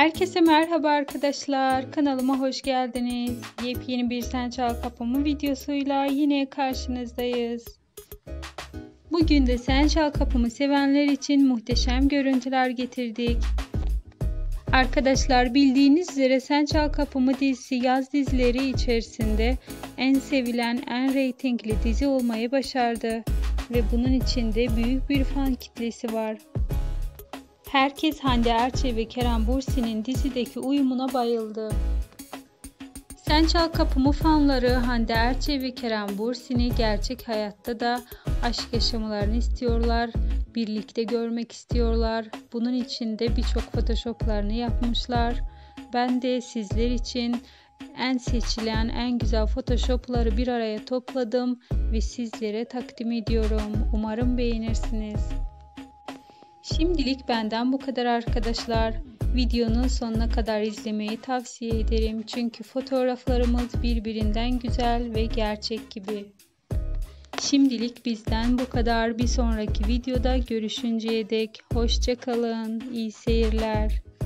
Herkese merhaba arkadaşlar. Kanalıma hoş geldiniz. Yepyeni bir Sen Çal Kapımı videosuyla yine karşınızdayız. Bugün de Sen Çal Kapımı sevenler için muhteşem görüntüler getirdik. Arkadaşlar bildiğiniz üzere Sen Çal Kapımı dizisi yaz dizileri içerisinde en sevilen, en reytingli dizi olmayı başardı. Ve bunun içinde büyük bir fan kitlesi var. Herkes Hande Erçel ve Kerem Bürsin'in dizideki uyumuna bayıldı. Sen Çal Kapımı fanları Hande Erçel ve Kerem Bürsin'i gerçek hayatta da aşk yaşamalarını istiyorlar, birlikte görmek istiyorlar. Bunun için de birçok photoshoplarını yapmışlar. Ben de sizler için en seçilen, en güzel photoshopları bir araya topladım ve sizlere takdim ediyorum. Umarım beğenirsiniz. Şimdilik benden bu kadar arkadaşlar. Videonun sonuna kadar izlemeyi tavsiye ederim. Çünkü fotoğraflarımız birbirinden güzel ve gerçek gibi. Şimdilik bizden bu kadar. Bir sonraki videoda görüşünceye dek hoşça kalın. İyi seyirler.